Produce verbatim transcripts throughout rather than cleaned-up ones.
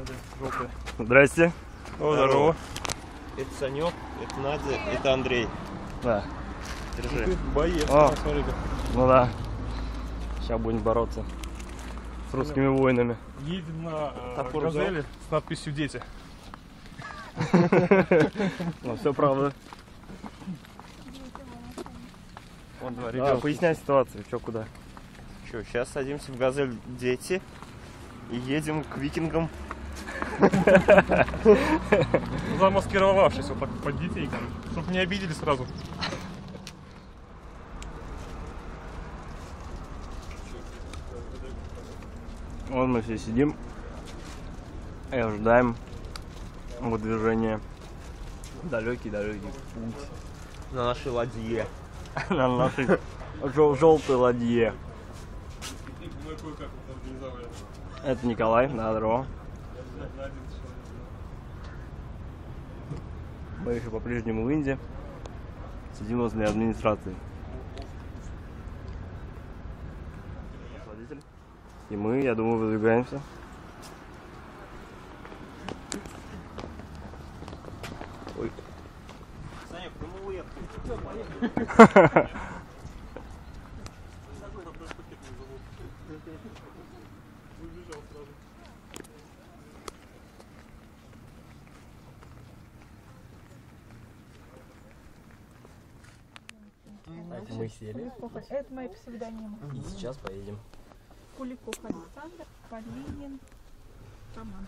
Здрасте. О, здорово. Это Санек, это Надя, это Андрей. Да. Держи. Боец, О. смотри-ка. Ну да. Сейчас будем бороться с русскими воинами. Едем на э, Топор газели с надписью «Дети». Ну, все правда. Он два А, ребенка. поясняй ситуацию, что куда. Что, сейчас садимся в газель «Дети» и едем к викингам. Замаскировавшись вот так под детей, короче, чтобы не обидели сразу. Вот мы все сидим и ожидаем выдвижения. Далекий-далекий путь На нашей ладье. на нашей желтой ладье. Это Николай, да, здорово. Мы еще по-прежнему в Индии. Сидим возле администрации. Водитель. И мы, я думаю, выдвигаемся. Ой. Санек, ну мы уехали. Мы сели. Это мои псевдонимы. И сейчас поедем. Куликов Александр, Полинин, Роман.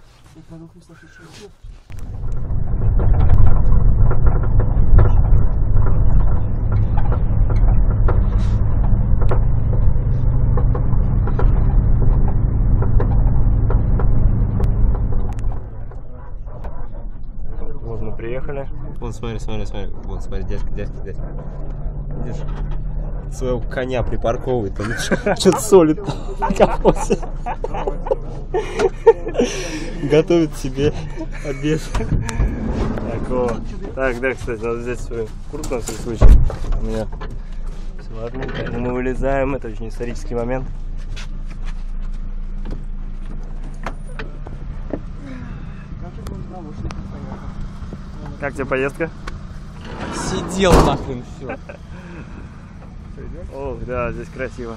Вот мы приехали. Вон, смотри, смотри, смотри. Вон, смотри, дядька, дядька, дядька. Видишь? Своего коня припарковывает, он что-то солит в капоте. Готовит себе обед. Такого. Так, да, кстати, надо взять свою куртку на всякий случай. У меня все ладненько. Мы вылезаем, это очень исторический момент. Как тебе поездка? Сидел нахрен все. Ох, да, здесь красиво.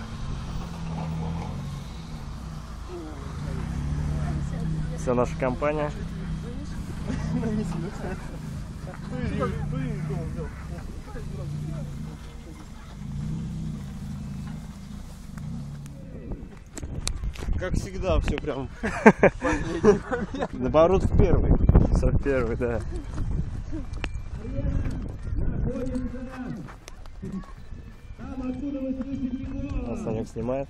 Вся наша компания. Как всегда, все прям. Наоборот, в первый. Все в первый, да. Нас Санек снимает.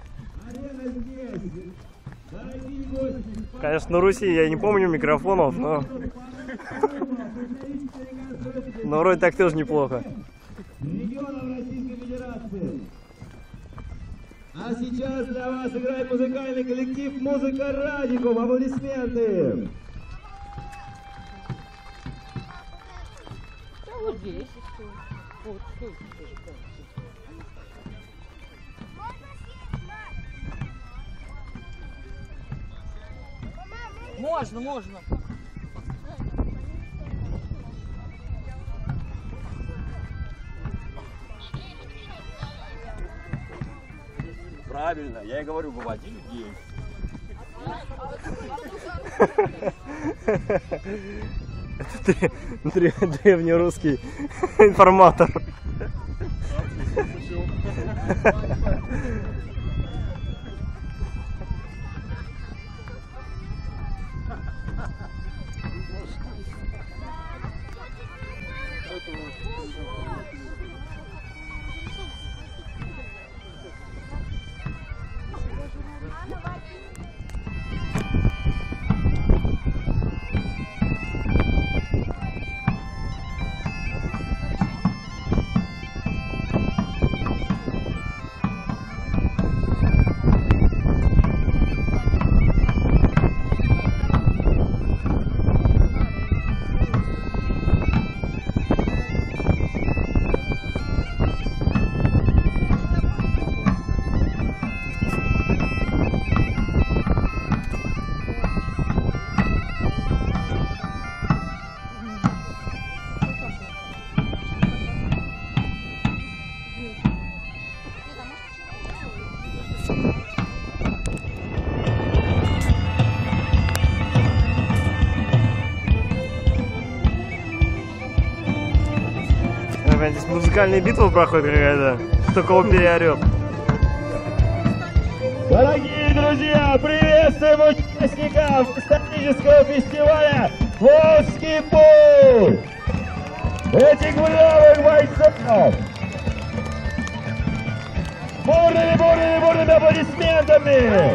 Конечно, на Руси я не помню микрофонов, но... Но вроде так тоже неплохо. А сейчас для вас играет музыкальный коллектив «Музыка Радикум». Аплодисменты! Вот здесь. Вот, стой. Можно, можно. Правильно, я и говорю, выводи людей. Это древнерусский информатор. здесь музыкальная битва проходит какая-то. Кто кого переорет. Дорогие друзья, приветствуем участников исторического фестиваля «Волжский путь». Этих бравых бойцов. Бурными, бурными, бурными аплодисментами.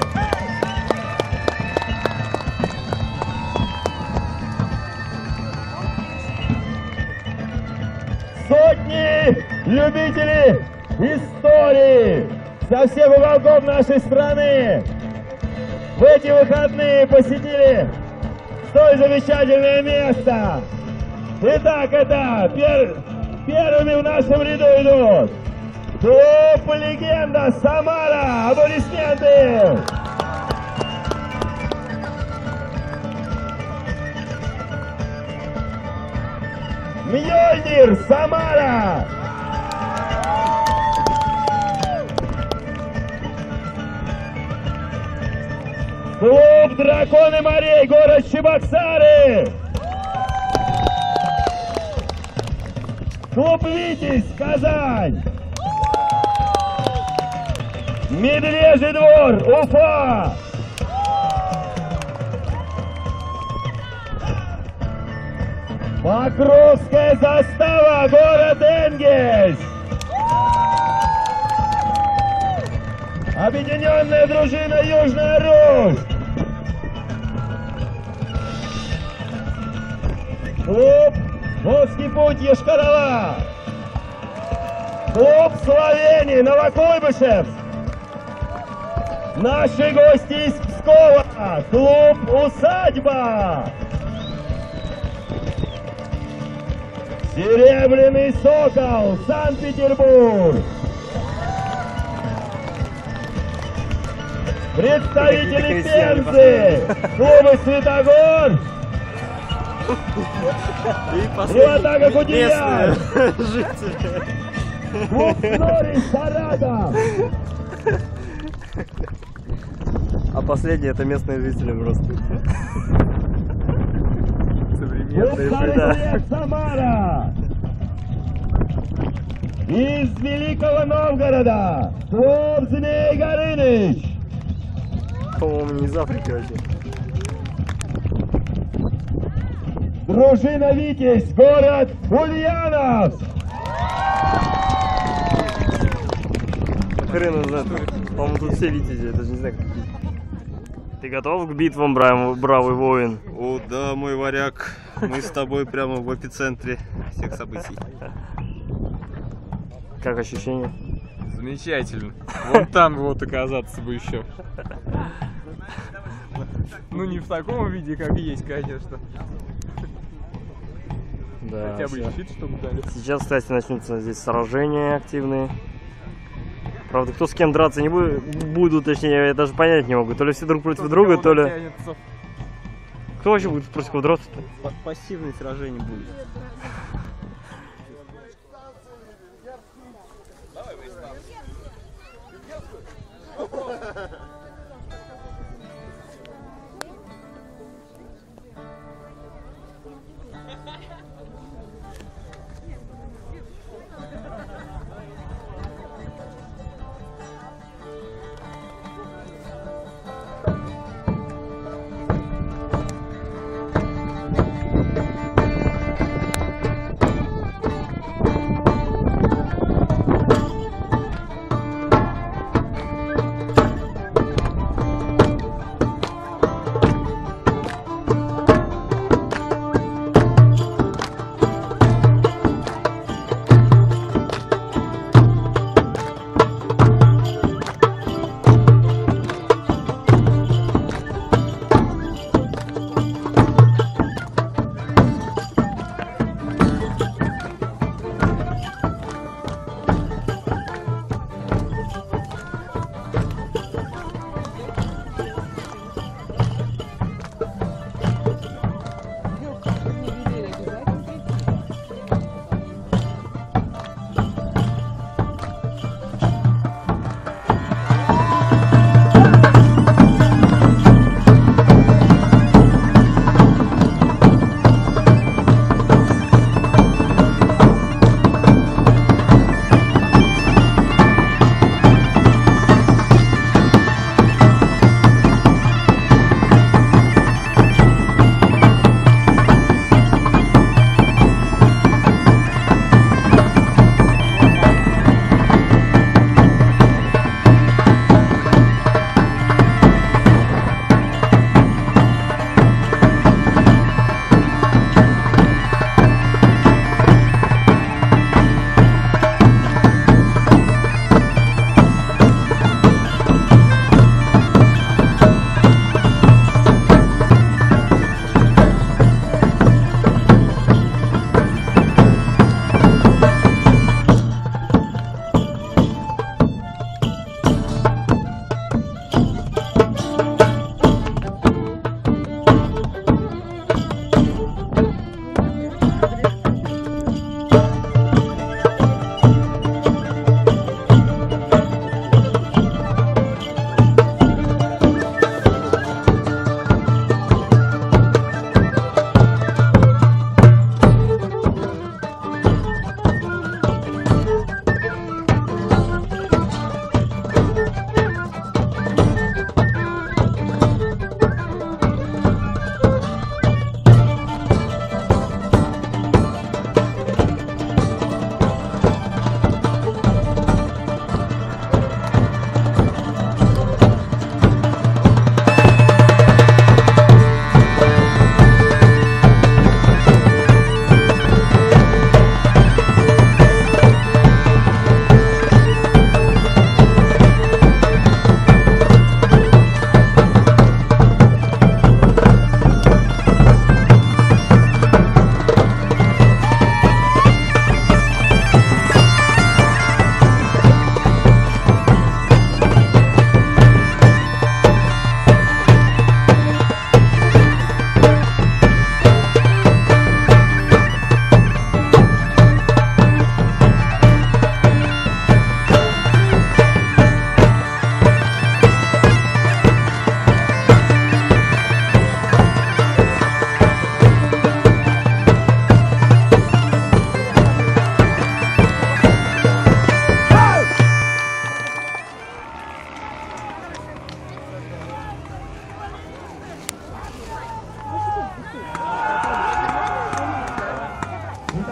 Сотни любителей истории со всех уголков нашей страны в эти выходные посетили столь замечательное место. Итак, это пер... первыми в нашем ряду идут клуб «Легенда» Самара. Аплодисменты! Мьёльнир, Самара! Клуб «Драконы морей», город Чебоксары! Клуб «Витязь», Казань! Медвежий двор, Уфа! Покровская застава, город Энгельс! Объединенная дружина Южная Русь! Клуб «Волжский путь», Йошкар-Ола! Клуб Словении, Новокуйбышевск! Наши гости из Пскова! Клуб «Усадьба!» Серебряный сокол, Санкт-Петербург! Представители Пензы! Клубы «Светогор!» И атака Кудеяр! Жители. Клуб «Норис», Саратов! А последние это местные жители просто. Клуб Современные, да. «Старый Самара!» Из Великого Новгорода! Клуб «Змей Горыныч!» По-моему, не из Африки вообще. Дружина «Витязь», город Ульяновск! Хрен его знает. По-моему, тут все витязи, я даже не знаю, какие. Ты готов к битвам, бравый, бравый воин? О, да, мой варяг. Мы с тобой прямо в эпицентре всех событий. Как ощущения? Замечательно. Вон там вот оказаться бы еще. Ну не в таком виде, как есть, конечно. Да, Хотя бы всё. щит, чтобы дали. Сейчас, кстати, начнутся здесь сражения активные. Правда, кто с кем драться не будет, будут, точнее, я даже понять не могу. То ли все друг против друга, то ли... Тянется. Кто вообще будет против кого драться-то? Пассивные сражения будут.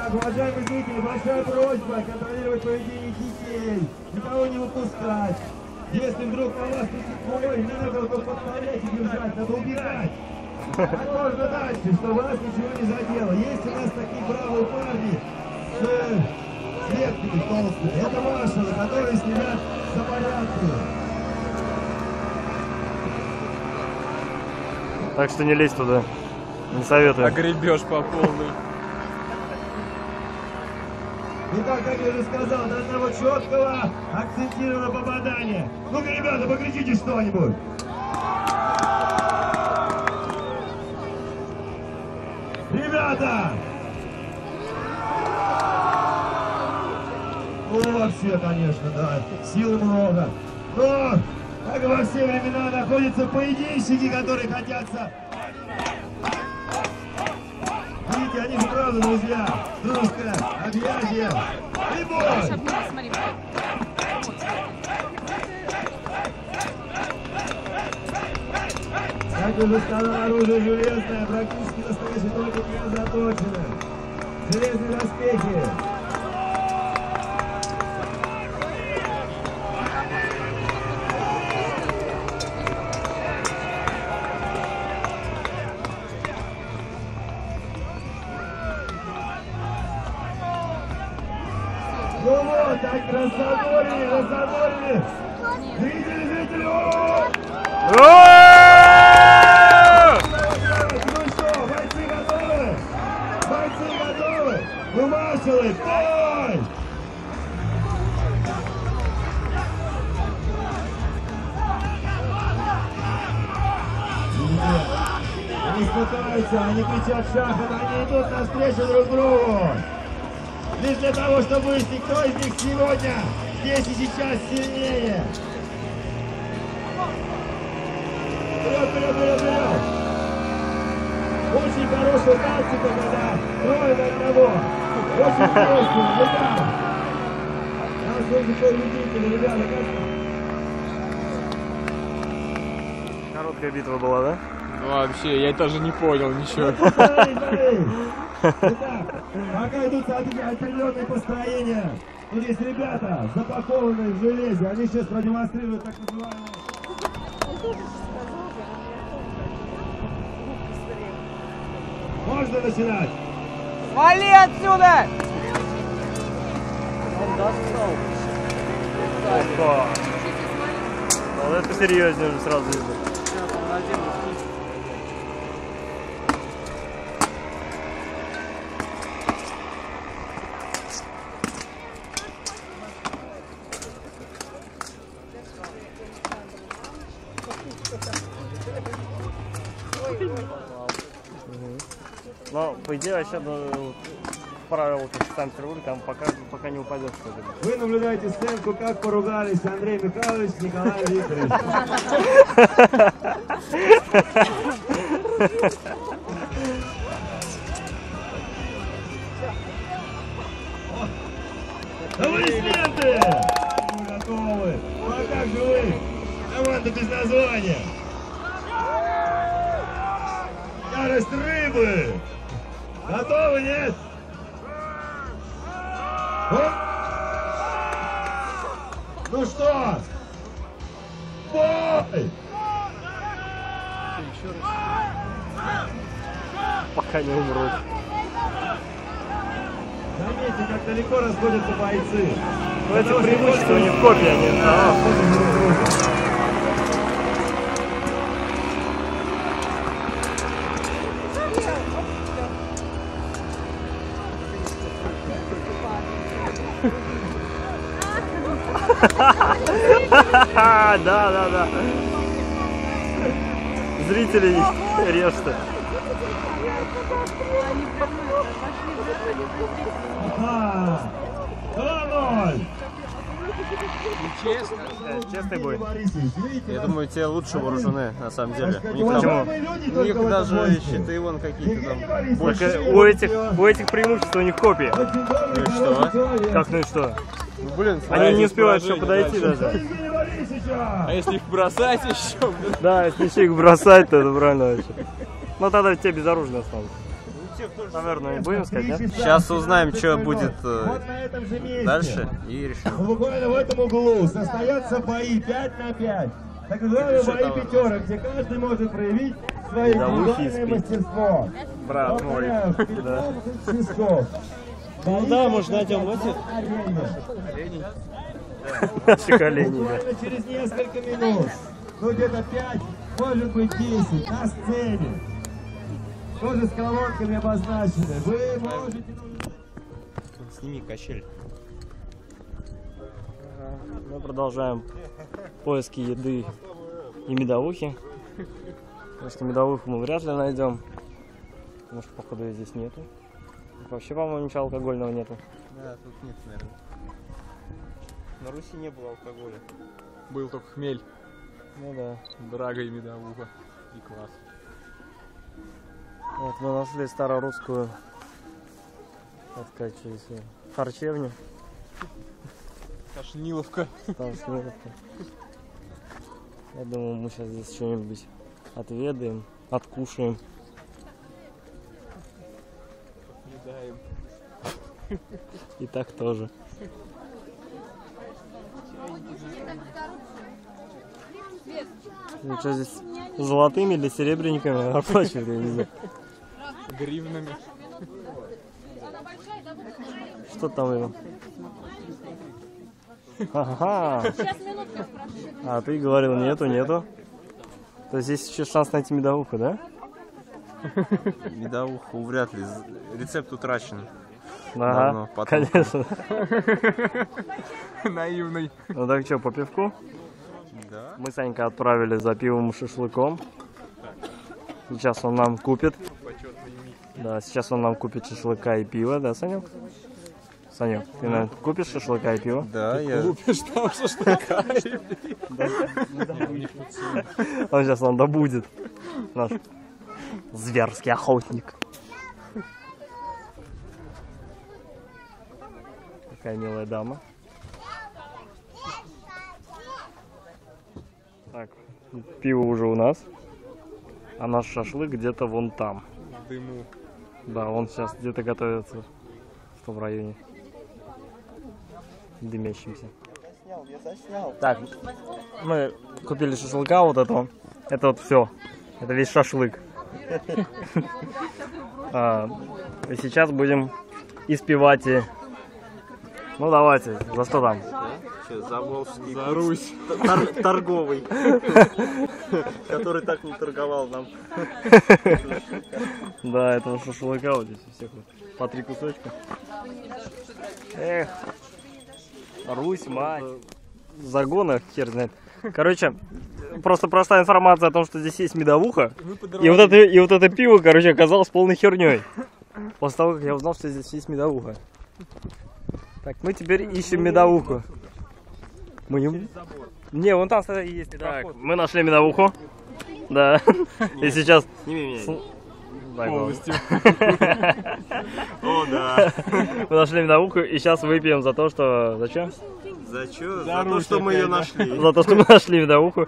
Так, уважаемые зрители, большая просьба контролировать поведение детей, никого не выпускать. Если вдруг на вас ой, не надо только подставлять и держать, надо убегать. Как можно дальше, чтобы вас ничего не задело. Есть у нас такие бравые парни с клетками толстыми. Это маршалы, которые следят за порядком. Так что не лезь туда. Не советую. Огребешь по полной. Итак, как я уже сказал, до одного четкого акцентированного попадания. Ну-ка, ребята, покричите что-нибудь. Ребята! Ну, вообще, конечно, да, сил много. Но, как и во все времена, находятся поединщики, которые хотятся... Видите, они же правда друзья. Дружеское объятие. И бой! Как уже сказал, оружие железное, практически настоящее, только не заточено. Железные доспехи. Ну вот, так рассадорили, рассадорили. Зрители, зрители, о! Ну что, бойцы готовы? Бойцы готовы? Ну, маршалы, бой! Они спускаются, они кричат шахом, они идут навстречу друг другу. Лишь для того, чтобы выяснить, кто из них сегодня, здесь и сейчас сильнее. Вперед, вперед, вперед, вперед! Очень хорошая тактика, когда трое на одного. Очень хорошая, ребята. Нас очень победители, ребята. Короткая битва была, да? Вообще, я даже не понял ничего. Итак, пока идут определенные построения, тут есть ребята, запакованные в железе, они сейчас продемонстрируют так называемые... Можно начинать? Вали отсюда! Опа. Вот это серьезнее уже сразу видно. Но, по идее, вообще, ну, правило, как в Санкт-Петербурге, там пока, пока не упадет что-то. Вы наблюдаете сценку, как поругались Андрей Михайлович и Николай Викторович. Аплодисменты! Мы готовы. Ну а как же вы? Команда без названия. Ярость рыбы. Готовы, нет? Оп. Ну что? Бой! Пока не умрут. Заметьте, как далеко расходятся бойцы. Ну, это преимущество не в копии, они а, да, да, да. Зрители режут. Ага. два ноль. Честно? Честный бой. Я думаю, те лучше вооружены, на самом деле. У них, Почему? там, у них даже щиты вон какие-то там больше. Только у этих, у этих преимуществ у них копии. Ну и что? Как, ну и что? Ну, блин, Они не успевают еще подойти даже. А если их бросать еще, блин? Да, если еще их бросать, то это правильно вообще. Ну тогда те безоружные останутся. Ну, те, кто Наверное, не будем сказать, нет? Сейчас узнаем, что будет э, Вот на этом же месте. дальше, и решим. Буквально в этом углу состоятся бои пять на пять. Так называемые бои пятерок, где каждый может проявить свое Медовухи индивидуальное спит. мастерство. Брат мой. Повторяю, в пятнадцать часов. Ну да, может найдем эти. Арене. Наших оленей, да. Буквально через несколько минут, ну где-то пять, может быть десять, на сцене. Тоже с колонками обозначены. Вы можете... Сними качель. Мы продолжаем поиски еды и медовухи. Потому что медовуху мы вряд ли найдем. Потому что, походу, ее здесь нету. Вообще, по-моему, ничего алкогольного нету. Да, тут нет, наверное. На Руси не было алкоголя. Был только хмель, Ну да. драга и медовуха. И класс. Вот мы нашли старорусскую, так сказать, через харчевню. Тошниловка. Там снег. Я думаю, мы сейчас здесь что-нибудь отведаем, откушаем. Едаем. И так тоже. Ну что здесь, золотыми или серебряниками оплачивают, я не знаю. Гривнами. Что там его? Ага. А ты говорил, нету, нету. То есть здесь еще шанс найти медовуху, да? Медовуху вряд ли. Рецепт утрачен. Ага, Давно, потом. конечно. Наивный. Ну так что, по пивку? Да. Мы с Санькой отправили за пивом и шашлыком. Сейчас он нам купит. Да, сейчас он нам купит шашлыка и пиво, да, Санек? Санек, ты нам купишь шашлыка и пиво? Да, я... Купишь там шашлыка. Он сейчас нам добудет. Наш зверский охотник. Какая милая дама. Так, пиво уже у нас. А наш шашлык где-то вон там. В дыму. Да, он сейчас где-то готовится в том районе. Дымящимся. Я заснял. Так, мы купили шашлыка вот этого. Это вот все. Это весь шашлык. А, и сейчас будем испевать и... Ну давайте, за что там? Что, за Волжский За Русь. тор- торговый, который так не торговал нам. Да, этого шашлыка вот здесь у всех вот по три кусочка. Эх, Русь, мать. Загона, хер знает. Короче, просто простая информация о том, что здесь есть медовуха. И вот это, и вот это пиво, короче, оказалось полной херней. После того, как я узнал, что здесь есть медовуха. Так, мы теперь ищем медовуху. Мы не... Не, вон там кстати, есть. Так, мы нашли медовуху. Да. И сейчас... Сними меня. Полностью. О, да. Мы нашли медовуху и сейчас выпьем за то, что... За что? За что? За За то, Русь что мы ее опять, да. нашли. За то, что мы нашли медовуху.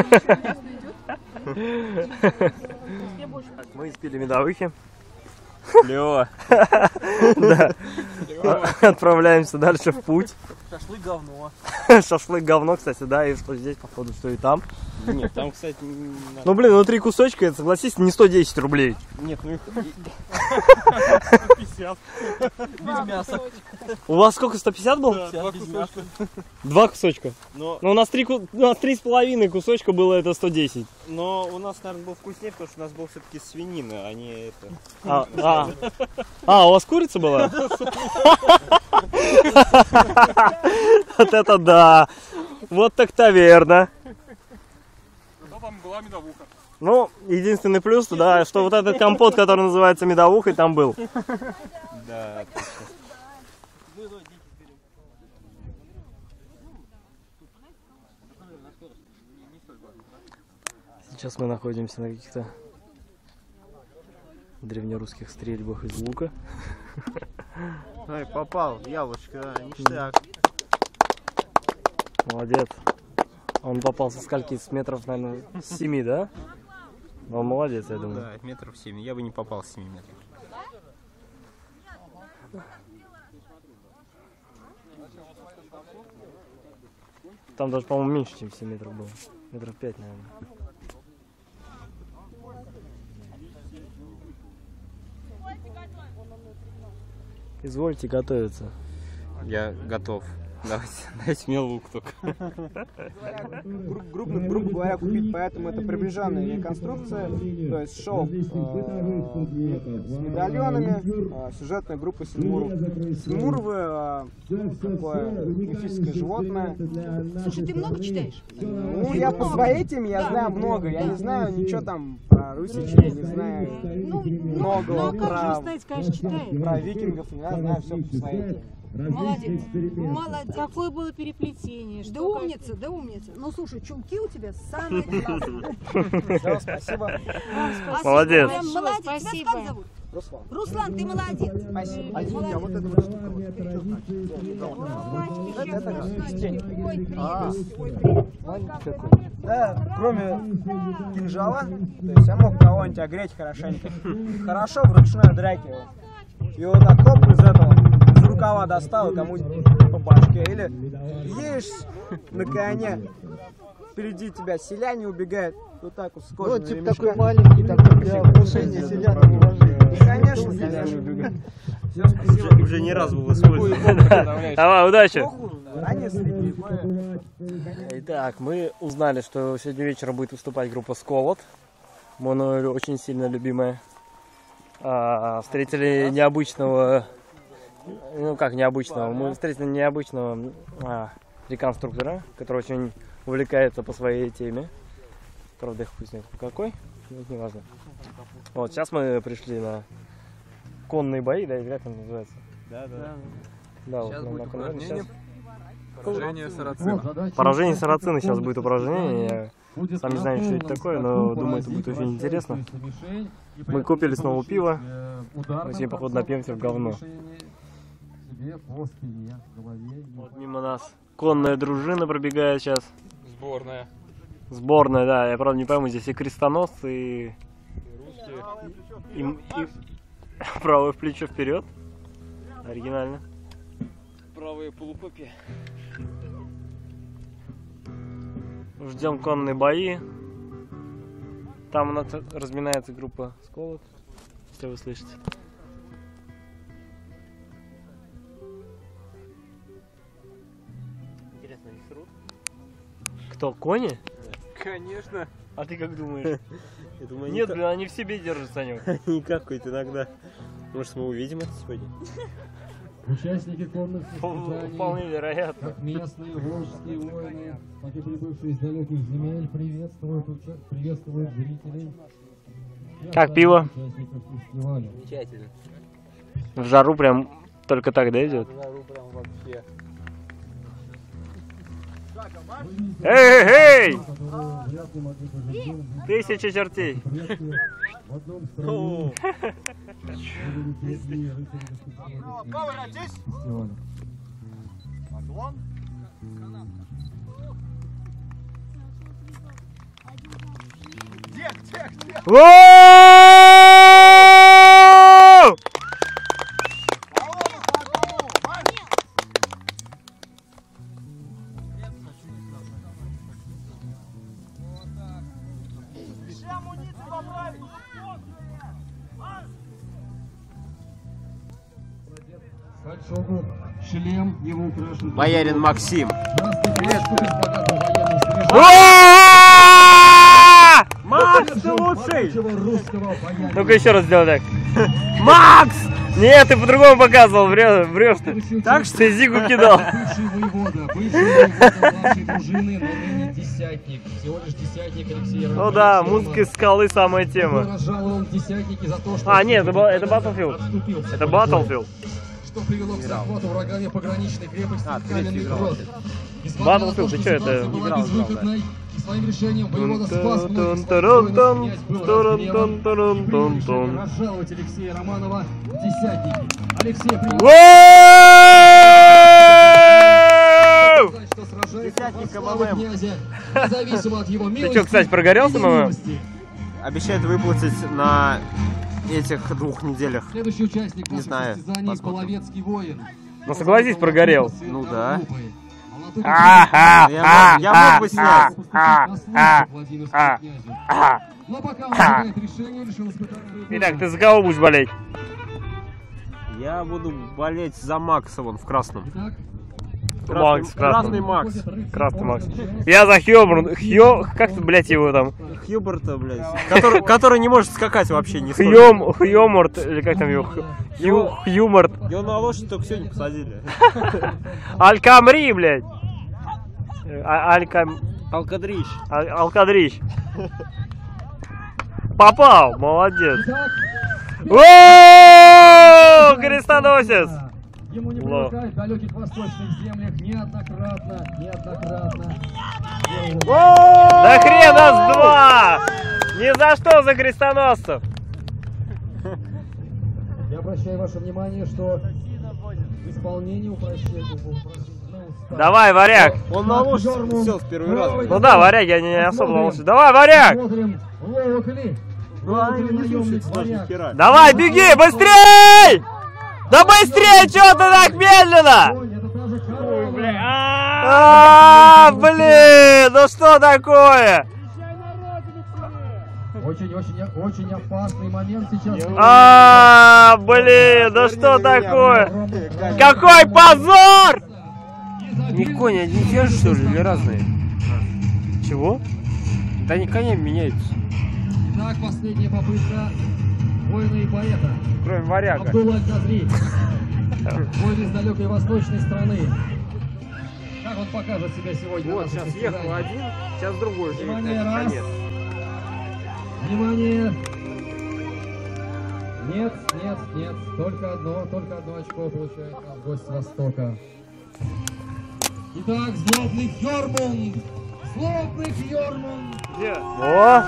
Мы испили медовухи. Лёва. Да. Отправляемся дальше в путь. Шашлык говно. Шашлык говно, кстати, да, и что здесь, походу, что и там. Нет, там, кстати, Ну, блин, ну три кусочка, это, согласись, не сто десять рублей. нет, ну их... пятьдесят. Без мяса. У вас сколько, сто пятьдесят был? Два кусочка. Два кусочка. Но, Ну, у нас три, ку- у нас три с половиной кусочка было, это сто десять. но у нас, наверное, был вкуснее, потому что у нас был все-таки свинина, а не это. А, а. А, у вас курица была? Вот это да! Вот так-то верно. Зато там была медовуха. Ну, единственный плюс, да, что вот этот компот, который называется медовухой, там был. Да, Сейчас мы находимся на каких-то древнерусских стрельбах из лука. Ой, попал, яблочко, ништяк. Молодец. Он попал со скольки? С метров, наверное, с семи, да? Он молодец, я думаю. Да, метров семь. Я бы не попал с семи метров. Там даже, по-моему, меньше, чем семь метров было. Метров пять, наверное. Извольте готовиться. Я готов. Давайте, дайте мне лук только. Гру- грубо, грубо говоря, купить, поэтому это приближенная реконструкция, то есть шоу э, с медальонами, э, сюжетная группа Синмуров. Синмуровы э, такое мифическое животное. Слушай, ты много читаешь? Ну, я по своей теме я знаю много, я не знаю ничего там про русичей, я не знаю Ну, много ну, а как про, же стать, конечно, читаешь. про викингов, я знаю все по своей теме. Молодец. Молодец. Какое было переплетение. Да Что, умница, да умница. Ну слушай, чулки у тебя самые классные. Все, спасибо. как... Молодец. Прям молодец. Тебя Спасибо. как зовут? Руслан. Руслан, ты молодец. Спасибо. Молодец. А вот эта вот штука. вот, это- это как стенка. Ой, привет. А. Ой, привет. Да, кроме кинжала, то есть я мог кого-нибудь огреть хорошенько. Хорошо в ручной драке его. И вот так хоп из этого, из рукава достал и кому-нибудь по башке. Или едешь на коне, впереди тебя селяне убегают, вот так вот с кожаными типа ремешками. такой маленький, такой для повышения селян уважения. Конечно, конечно. Все, спасибо. Уже, уже не раз был использован. Давай, удачи! Ранее средневековье. Итак, мы узнали, что сегодня вечером будет выступать группа Сколот. Мной очень сильно любимая. А, встретили необычного, ну как необычного, мы встретили необычного а, реконструктора, который очень увлекается по своей теме. Правда, их пусть нет какой, но это не важно. Вот, сейчас мы пришли на конные бои, да, или как это называется? Да, да. Да, вот, на, на конные. Сейчас... Поражение сарацина. Поражение сарацина сейчас будет упражнение. Я сам не знаю, что это такое, но думаю, это будет очень интересно. Мы купили снова пиво. Мы сегодня, походу, напьемся в говно. Вот мимо нас конная дружина пробегает сейчас. Сборная. Сборная, да. Я, правда, не пойму, здесь и крестоносцы, и... И, и... правое плечо вперед. Оригинально. Правые полукопия. Ждем конные бои. Там у нас разминается группа Сколот, если вы слышите. Интересно, они срут? Кто, кони? Конечно. А ты как думаешь? Я думаю, Нет, блин, они в себе держат, Санек. не какой-то иногда. Может, мы увидим это сегодня? Участники конных Вполне испытаний, вероятно. как местные волжские воины, так и прибывшие из далеких земель, приветствуют, уча- приветствуют зрителей. и Как пиво? участников фестиваля. Замечательно. В жару прям только так, да, идет? Жару прям вообще. Эй, эй, эй! Которые вряд ли могли пожить дом, Тысяча чертей. предприятия в одном строю. Великие рыцари фестиваля. Воу! Фальшогу, шлем, его украшен. Боярин Максим. Красный плащ из богатого военного снаряжения. Уа! Макс, ты лучший! Могучего русского боярина. Ну-ка еще раз сделай так. Макс! Нет, ты по-другому показывал, врешь, врешь ты. Так что ты зигу кидал. Бывший воевода, бывший воевода младшей дружины, но ныне десятник. Всего лишь десятник Алексей Ну да, музыка из скалы самая тема. Разжалован в десятники за то, что А, нет, это, ба- это Battlefield. отступился Это от Battlefield. что привело к захвату врагами пограничной крепости А, Каменный третий играл Брод. вообще. Несмотря на Battlefield, то, что ты чё, это? ситуация была Играл, играл, безвыходной, и своим решением воевода спас многих Тун-тун-тун-тун-тун, своих воинов, князь был расгневан, тун-тун-тун-тун-тун. и принял решение разжаловать Алексея Романова в десятники. Алексей принял Воу! сказать, что сражается Десятник во славу МММ. князя, независимо от его Ты милости что, кстати, прогорелся, и мама? немилости. Обещает выплатить на этих двух неделях. Следующий участник Не наших знаю, состязаний посмотрим. Половецкий воин. Ну согласись, прогорел. Ну да. А-ха, Я мог- я мог бы снять. а, а. Но пока он принимает решение, решил испытать свою Итак, ты за кого будешь болеть? Я буду болеть за Макса вон в красном. Итак, Макс, красный красный. Макс. Красный Макс. Я за Хьюбер. Хьё... Как ты, блядь, его там? Хьюберта, блядь. Который, который не может скакать вообще не стоит. Хьюм... Хьюморт, или как там его? Хью... Хьюморт. Его на лошадь только сегодня посадили. Алькамри, блядь. А- Алькам... Алкадрищ. Ал- Алкадрищ. Попал, молодец. О, крестоносец. ему не Лох. привыкать в далеких восточных землях неоднократно, неоднократно. Да хрена с два! Ни за что за крестоносцев! Я обращаю ваше внимание, что исполнение упрощения. Давай, варяг! Он на лошадь все в первый раз. Ну да, варяг, я не особо на лошадь. Давай, варяг! Смотрим, ловок ли? Ловок ли наемник варяг? Давай, беги, быстрей! Да быстрее, чё ты так медленно? А, блин, ну что такое? Очень-очень очень опасный момент сейчас. А, блин, ну что такое? Какой позор! Не кони, одни и те же, что ли, или разные? Чего? Да они конями меняются. Итак, последняя попытка воина и поэта. Кроме варяга. Абдулла Аль-Казри. Воин из далекой восточной страны. Как он покажет себя сегодня? Вот, сейчас ехал один, сейчас другой же. Внимание, раз. Внимание. Нет, нет, нет. Только одно, только одно очко получает наш гость с Востока. Итак, злобный Хьормунд. Злобный Хьормунд. О!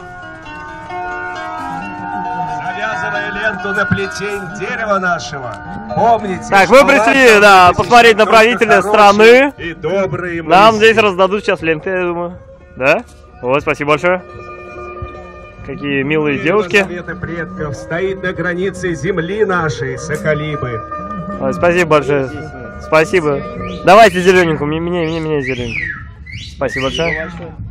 Завязывая ленту на плетень дерева нашего, помните, Так, мы что пришли, вас да, посетит посмотреть на только правителя хорошие страны. И добрые Нам мысли. здесь раздадут сейчас ленты, я думаю. Да? Вот, спасибо большое. Какие милые девушки. Света предков стоит на границе земли нашей, Соколибы. Ой, спасибо большое. Спасибо. Давайте зелененькую, мне, мне, мне, мне зелененькую. Спасибо большое.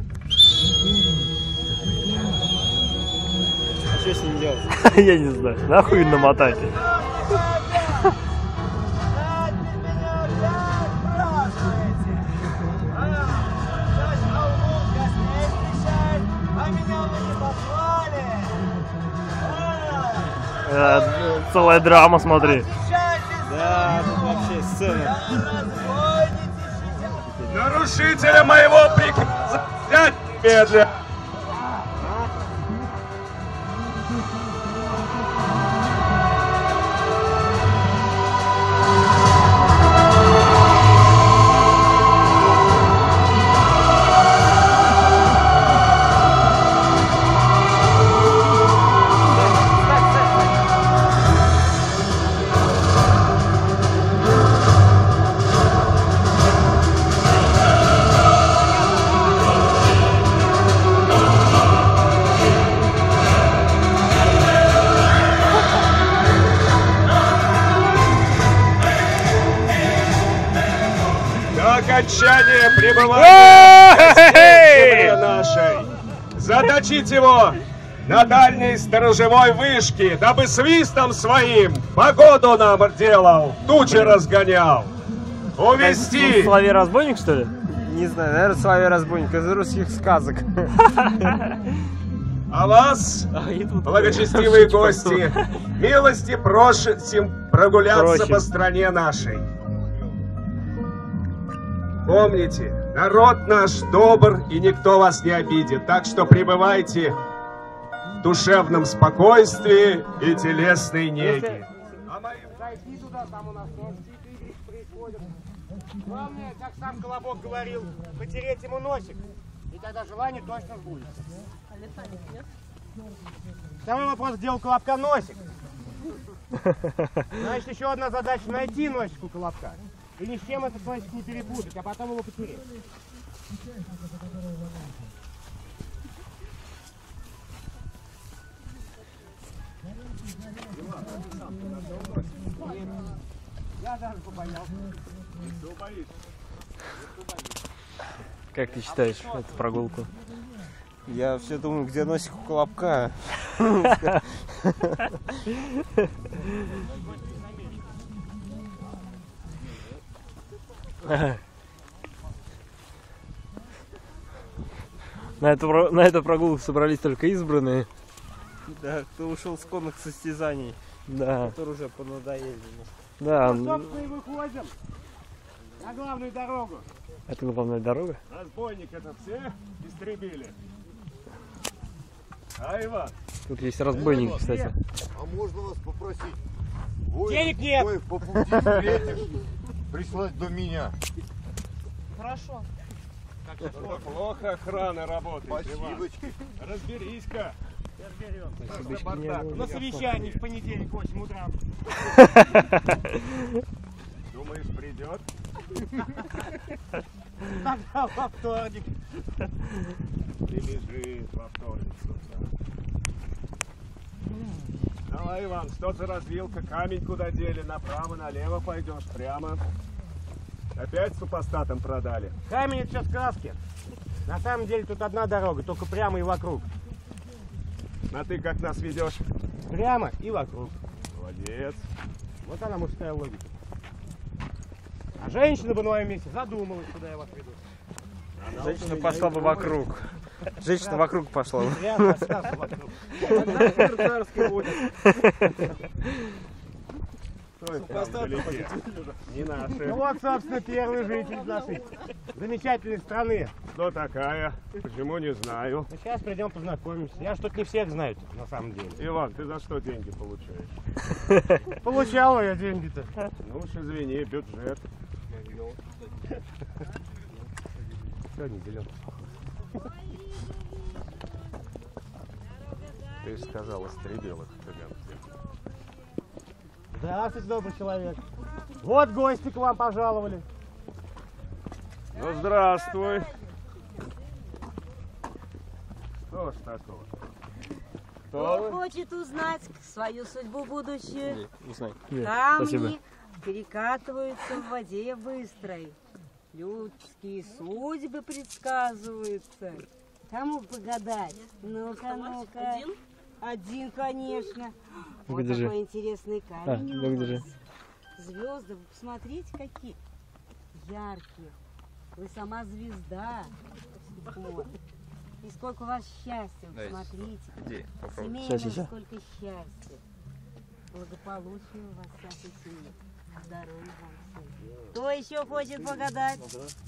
Что с ним делать? Я не знаю, нахуй намотать. Э, Целая драма, смотри. Да, тут вообще сцена. Нарушителя моего приказа взять немедленно. До окончания пребывания земли нашей заточить его на дальней сторожевой вышке, дабы свистом своим погоду нам делал, тучи разгонял. Увести! Соловей разбойник, что ли? Не знаю, наверное, Соловей разбойник из русских сказок. А вас, благочестивые гости, милости просим прогуляться Просим. по стране нашей. Помните, народ наш добр, и никто вас не обидит, так что пребывайте в душевном спокойствии и телесной неге. Зайди туда, там у нас тоже игры происходят. Главное, как сам Колобок говорил, потереть ему носик, и тогда желание точно будет. Второй вопрос, где у Колобка носик? Значит, еще одна задача — найти носик у Колобка. И ни с чем этот носик не перепутать, а потом его потерять. Я даже побоялся. Как ты считаешь эту прогулку? Я все думаю, где носик у колобка. На эту, про- на эту прогулку собрались только избранные. Да, кто ушел с конных состязаний, Да, которые уже понадоели. да. Ну, м, собственно, и выходим на главную дорогу. Это главная дорога. Разбойник это все истребили. А, Иван? Тут есть разбойники, кстати. А можно вас попросить? Воин, Денег нет. воин по пути встретишь, прислать до меня. Хорошо. Плохо охрана работает, Иван. Спасибочки. Разберись-ка. На совещании в понедельник в восемь утра. Думаешь, придет? Тогда во вторник. И лежит во вторник с утра. Давай, Иван, что за развилка? Камень куда дели? Направо, налево пойдешь? Прямо? Опять супостатам продали? Камень это все сказки. На самом деле тут одна дорога, только прямо и вокруг. А ты как нас ведешь? Прямо и вокруг. Молодец. Вот она мужская логика. А женщина бы на моем месте задумалась, куда я вас веду. Женщина пошла бы вокруг. Женщина вокруг пошла бы. Прямо сразу вокруг. Вдалеке. Не Ну наши. вот, собственно, первый житель нашей замечательной страны. Кто такая? Почему не знаю? Ну, сейчас придем познакомимся. Я ж тут не всех знаю, на самом деле. Иван, ты за что деньги получаешь? Получала я деньги-то. Ну уж извини, бюджет. Все, не делен. Ты же сказал, истребил их цыган. Здравствуйте, добрый человек. Вот гости к вам пожаловали. Ну здравствуй. Что ж такого? Кто Кто вы? хочет узнать свою судьбу будущую, Узнай. Нет, камни спасибо. перекатываются в воде быстрой. Людские судьбы предсказываются. Кому погадать? Ну-ка, ну-ка. Один? Один, конечно. Ну-ка, Вот держи. такой интересный А, камень. ну-ка, у держи. нас. Звезды, вы посмотрите, какие яркие. Вы сама звезда. Вот. И сколько у вас счастья, вы Дай. посмотрите. Иди, попробуй. Семейного, Щас, щас. сколько счастья. Благополучия у вас всякой семьи. Здоровья вам всем. Кто еще хочет погадать?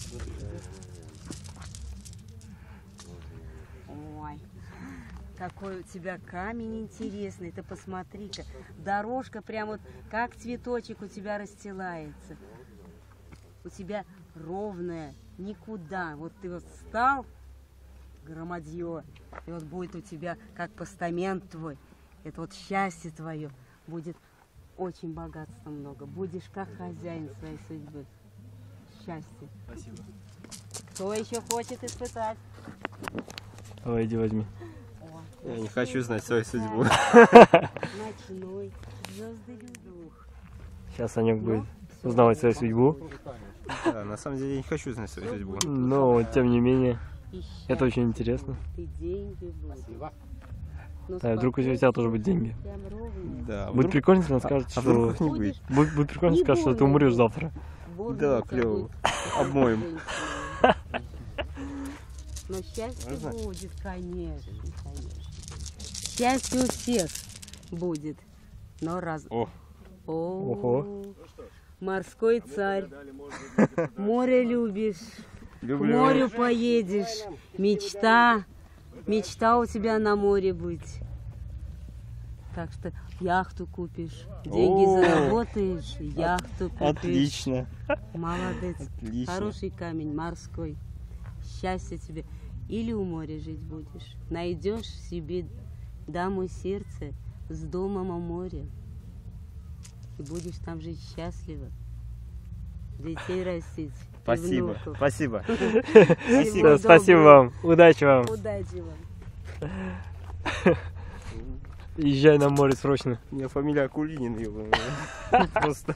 Ой, какой у тебя камень интересный. Ты посмотри-ка. Дорожка прям вот как цветочек у тебя расстилается. У тебя ровная, никуда. Вот ты вот встал, громадье, и вот будет у тебя как постамент твой. Это вот счастье твое. Будет очень богатства много. Будешь как хозяин своей судьбы. Счастье. Спасибо. Кто еще хочет испытать? Давай, иди возьми. О, Я не хочу знать свою судьбу. ночной звездный дух. Сейчас Санек будет узнавать свою судьбу. Да, на самом деле я не хочу знать свою судьбу. Но, тем не менее, И это очень интересно. счастье, и деньги будут. Но Да, вдруг у тебя спокойствие тоже будет деньги. прям ровное. Да, Будет прикольно, если он скажет, а вдруг что... их не будет? Будет, будет прикольно, если скажет, что ты умрешь завтра. Бурно Да, у тебя клево. будет Обмоем. женщина. Но счастье Можно? будет, конечно, конечно. Счастье у всех будет, но раз... О. О, Ого. морской царь, море любишь, к Люблю. морю поедешь, мечта, мечта у тебя на море быть. Так что яхту купишь, деньги О. заработаешь, яхту купишь. Отлично. Молодец. Отлично. Хороший камень, морской. Счастье тебе. Или у моря жить будешь. Найдешь себе даму сердца с домом у моря. И будешь там жить счастливо. Детей растить. и Спасибо. внуков. Спасибо. Всего Да, спасибо доброго. вам. Удачи вам. Удачи вам. Езжай на море срочно. У меня фамилия Акулинин, его. Просто.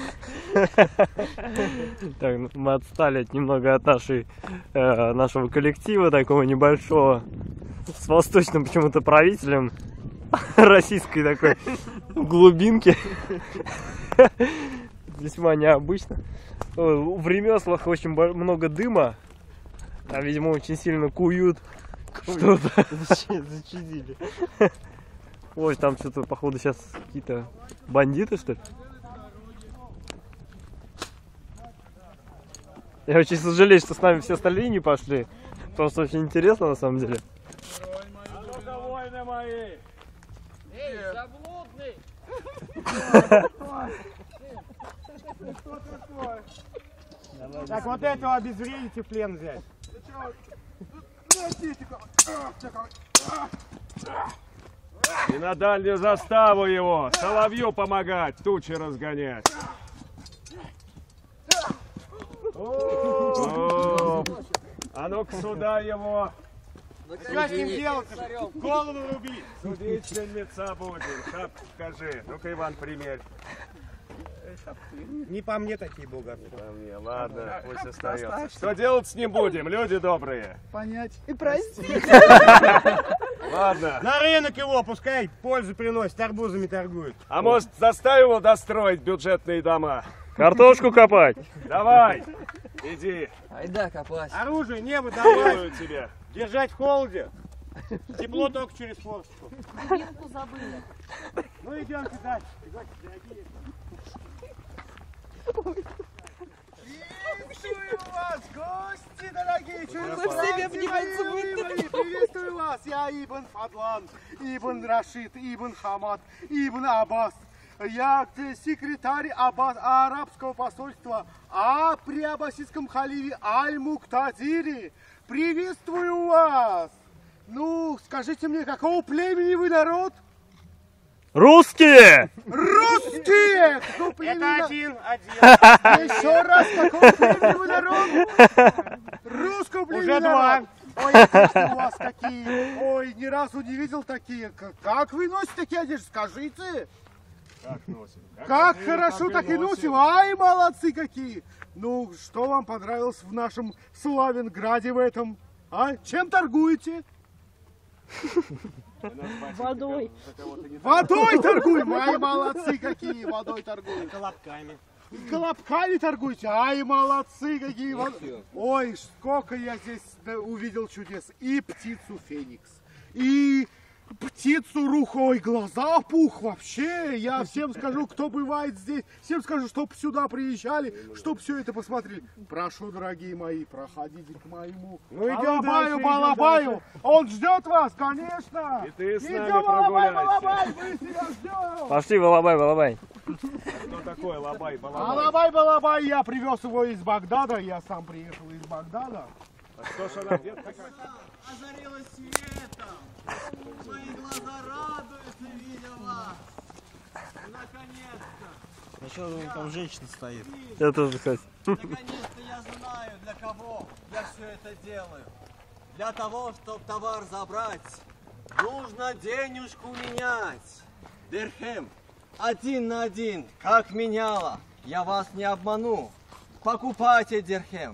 Так, ну, мы отстали немного от нашей, э, нашего коллектива, такого небольшого, с восточным почему-то правителем российской такой глубинки. Весьма необычно. В ремеслах очень много дыма, а видимо очень сильно куют что-то. Зачудили. Ой, там что-то, походу, сейчас какие-то бандиты, что ли? Я очень сожалею, что с нами все остальные не пошли, потому что очень интересно на самом деле. Воины мои! Эй, заблудный! Так, вот этого обезвредите в плен взять. И на дальнюю заставу его, соловью помогать, тучи разгонять. О, а ну-ка сюда его. Что с ним делать? Голову рубить. Судить сельмеца будем. Шапку покажи. Ну-ка, Иван, примерь. Не по мне такие бугорки. Не по мне, ладно, пусть остается. Что делать с ним будем, люди добрые? Понять и простить. Ладно. На рынок его, пускай пользу приносит, арбузами торгует. А может, заставим его достроить бюджетные дома? Картошку копать. Давай, иди. Айда копать. Оружие, небо Делаю давай. тебе. Держать в холоде. Тепло только через форсочку. Вилку забыли. Ну идемте дальше. Приветствую вас, гости дорогие! Все обниматься будут. Приветствую вас! Я Ибн Фадлан, Ибн Рашид, Ибн Хамад, Ибн Аббас. Я секретарь Аббас, арабского посольства, а при аббасидском халиве Аль-Муктадире. Приветствую вас! Ну, скажите мне, какого племени вы народ? Русские! Русские! Кто племени? Это один, один. Еще раз, какого племени вы народ? Русского племени Уже народ. два. Ой, одежды у вас какие. Ой, ни разу не видел такие. Как, как вы носите такие одежды? Скажите. Как носим? Как, как хорошо, и так и носим. носим. Ай, молодцы какие. Ну, что вам понравилось в нашем Славянграде в этом? А? Чем торгуете? Водой. Водой торгуем! Ай, молодцы какие! Водой торгуем. Колобками. Колобками торгуете? Ай, молодцы какие! Вод... Ой, сколько я здесь увидел чудес. И птицу Феникс, и птицу Рух. Ой, глаза опух вообще. Я всем скажу, кто бывает здесь, всем скажу, чтоб сюда приезжали, чтоб все это посмотрели. Прошу, дорогие мои, проходите к моему Ну, идем Алабаю, дальше, Балабаю. идем Он ждет вас, конечно. И ты с нами Идем, Алабай, прогуляйся. Балабай, мы тебя ждем. Пошли, балабай, балабай. Кто такой Лабай, Балабай? Алабай, Балабай, я привез его из Багдада, я сам приехал из Багдада. А что ж она где-то такая? Озарилась светом. Мои глаза радуются, видя вас. Наконец-то. А что там женщина стоит? Я тоже, кстати. Наконец-то я знаю, для кого я все это делаю. Для того, чтобы товар забрать, нужно денежку менять. Дирхем, один на один, как меняла. Я вас не обману. Покупайте дирхем.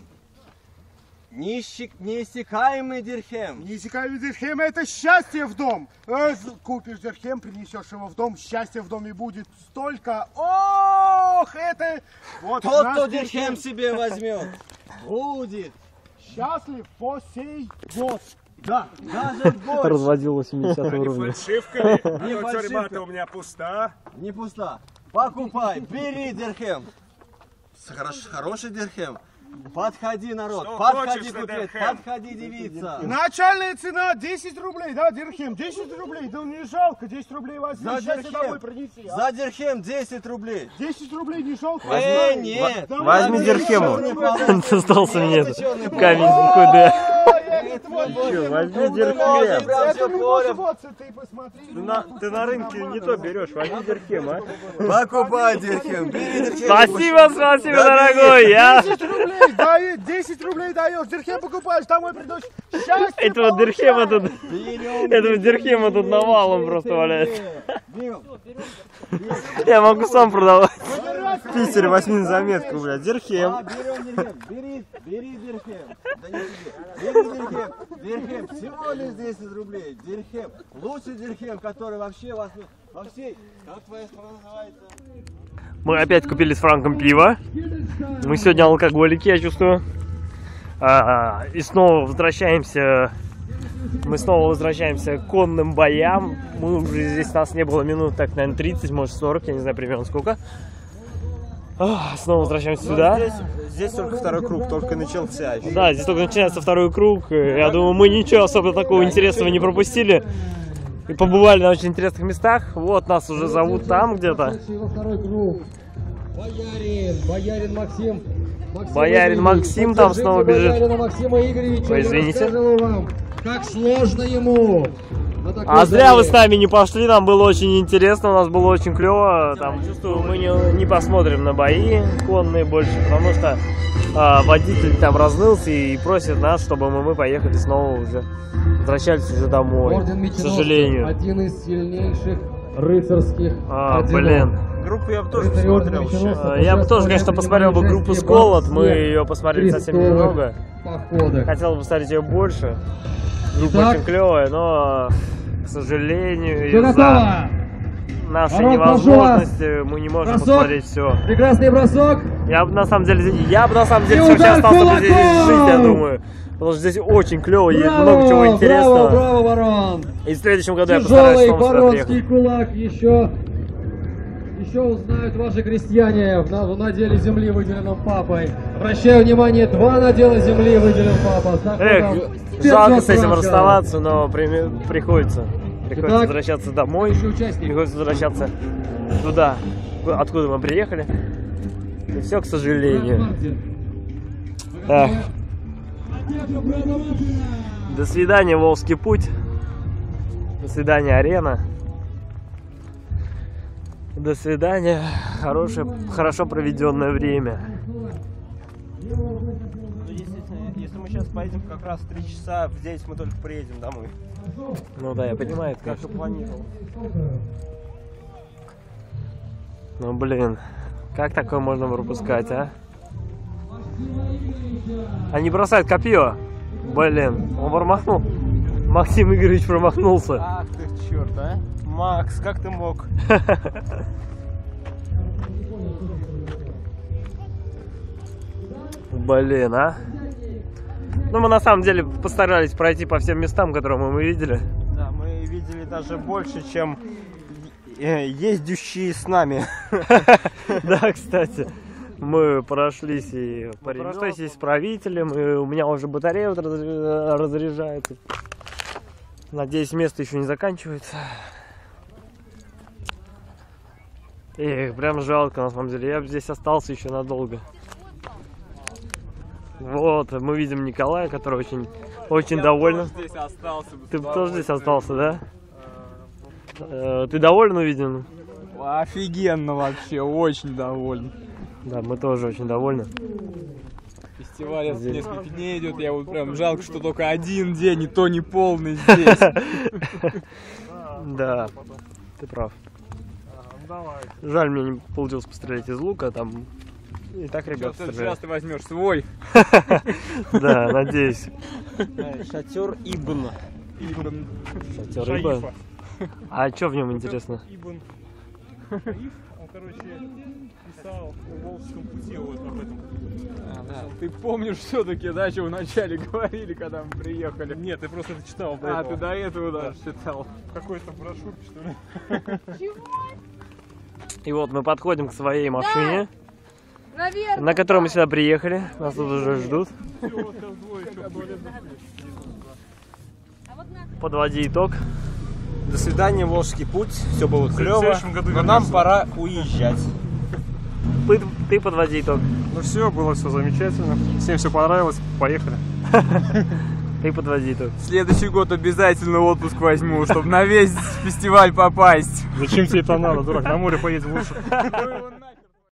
Неиссякаемый дирхем. Неиссякаемый дирхем — это счастье в дом. Э, Купишь дирхем, принесешь его в дом, счастье в доме будет столько. Ох, это... Вот Тот, наш кто дирхем себе возьмет, будет счастлив по сей год. Да, даже больше. Разводил восемьдесят Не уровня. фальшивками? А Не то фальшивка. тюрьма-то у меня пуста. Не пуста. Покупай, бери дирхем. Хорош, хороший дирхем. Подходи, народ, Что подходи, хочешь на купец, дирхем? подходи, девица. Начальная цена десять рублей, да, дирхем, десять рублей, да не жалко, десять рублей возьми, За счастье домой дирхем, принеси. а? за дирхем десять рублей. десять рублей не жалко. Э, возьми. нет. Давай, Возьми Это дирхему. черный полос. Достался мне Это этот черный камень полос. такой, да. Ой, это Че, возьми Это Дирхем. прям всё поле. Ты посмотри. Ты на, ты на рынке не то берешь, возьми Дирхем, а? Покупай Дирхем, бери Дирхем. Спасибо, спасибо, дорогой. Я десять рублей, дай, десять рублей даешь, Дирхем покупаешь, домой придешь. Счастье этого Дирхема тут, этого Дирхема тут навалом просто валяется. Я могу сам продавать. В Питере возьми на заметку, блядь, Дирхем. А, берем Дирхем, бери, бери Дирхем. Да не бери, бери Дирхем, Дирхем, всего лишь десять рублей, Дирхем. Лучший Дирхем, который вообще вас, во всей, как твоя страна называется? Мы опять купили с Франком пиво. Мы сегодня алкоголики, я чувствую. А, и снова возвращаемся. Мы снова возвращаемся к конным боям. Мы уже здесь, нас не было минут, так, наверное, тридцать, может сорок, я не знаю примерно сколько. А, снова возвращаемся сюда. Здесь, здесь только второй круг, только начался еще. Да, здесь только начинается второй круг. Я думаю, мы ничего особо такого интересного не пропустили. И побывали на очень интересных местах. Вот нас уже зовут там где-то. Боярин, Боярин Максим. Максим Боярин Игоревич, Максим там снова бежит. Боярина Максима Игоревича. Ой, извините. Я рассказывал вам, как сложно ему. на такой А зря вы заре. с нами не пошли, нам было очень интересно, у нас было очень клево. Там, чувствую, мы не, не посмотрим на бои конные больше, потому что а, водитель там разнылся и просит нас, чтобы мы, мы поехали снова уже, возвращались уже домой, Орден к Меченосцев, сожалению. один из сильнейших рыцарских А, орденов. блин. Группу я бы тоже Рыцари Ордена посмотрел. Меченосцев А, Я бы тоже, конечно, участвовали в посмотрел бы принимали группу участие Сколот, во мы всех ее посмотрели совсем крестовых немного. походах. Хотел бы посмотреть ее больше. Группа Итак, очень клевая, но, к сожалению, всё из-за готово. нашей Ворот невозможности мы не можем Бросок. посмотреть все. Прекрасный бросок. Я бы на самом деле, я бы на самом деле И вообще удар остался бы здесь кулаком! жить, я думаю. Потому что здесь очень клево, есть Браво, много чего интересного. Браво, браво, Ворон. И в следующем году я постараюсь Тяжелый снова сюда воронский приехать. кулак еще, еще узнают ваши крестьяне в, на- в наделе земли, выделенном папой. Обращаю внимание, два надела земли выделен папа. С Эх, находом жалко с этим Франка. расставаться, но при- приходится. Приходится Итак, возвращаться домой, приходится возвращаться туда, откуда мы приехали. И все, к сожалению. Эх. До свидания, Волжский путь. До свидания, арена. До свидания, хорошее, хорошо проведенное время. Если, если мы сейчас поедем как раз в три часа, в девять мы только приедем домой. Ну да, я понимаю, это, Как и конечно. планировал. Ну блин, как такое можно пропускать, а? Они бросают копье. Блин, он промахнул. Максим Игоревич промахнулся. Ах ты черт, а? Макс, как ты мог? Блин, а? Ну, мы на самом деле постарались пройти по всем местам, которые мы видели. Да, мы видели даже больше, чем э, ездящие с нами. Да, кстати, мы прошлись и прошлись и с правителем, и у меня уже батарея вот раз- разряжается. Надеюсь, место еще не заканчивается. Эх, прям жалко, на самом деле. Я бы здесь остался еще надолго. Вот, мы видим Николая, который очень, очень доволен. Здесь остался. Ты бы тоже здесь остался, да? Э, Ты доволен увиденным? Офигенно вообще, очень доволен. Да, мы тоже очень довольны. Фестиваль Здесь. несколько дней идет, я вот прям жалко, что только один день, и то не полный здесь. Да, ты прав. Жаль, мне не получилось пострелять из лука, там и так ребята Сейчас стреляют. ты возьмешь свой. Да, надеюсь. Шатер Ибн. Ибн. Шатер Ибн. А что в нем интересно? Ибн. Он, короче, писал в Волжском пути вот об этом. Ты помнишь все-таки, да, что вначале говорили, когда мы приехали? Нет, ты просто это читал. А, ты до этого даже читал. Какой-то брошюрке, что ли? И вот мы подходим к своей машине, Наверное. на которой мы сюда приехали. Нас тут уже ждут. Подводи итог. До свидания, Волжский путь. Все было клево. следующем году Но нам вернемся. пора уезжать. Ты, ты подводи итог. Ну все, было все замечательно. Всем все понравилось. Поехали. Ты подвози тут. Следующий год обязательно отпуск возьму, чтобы на весь фестиваль попасть. Зачем тебе это надо, дурак? На море поедешь лучше.